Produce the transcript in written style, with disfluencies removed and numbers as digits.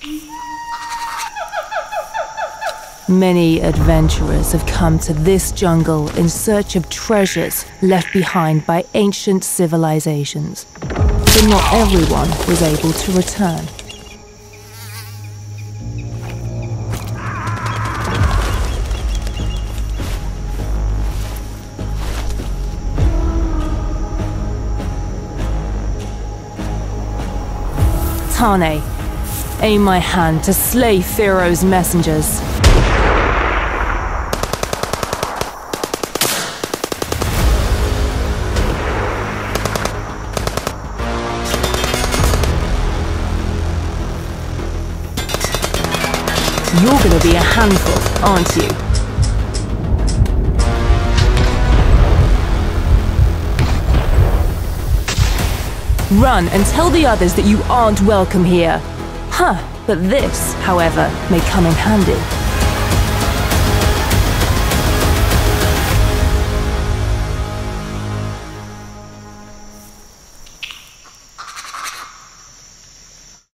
Many adventurers have come to this jungle in search of treasures left behind by ancient civilizations, but not everyone was able to return. Tane, aim my hand to slay Pharaoh's messengers. You're gonna be a handful, aren't you? Run and tell the others that you aren't welcome here. Huh, but this, however, may come in handy.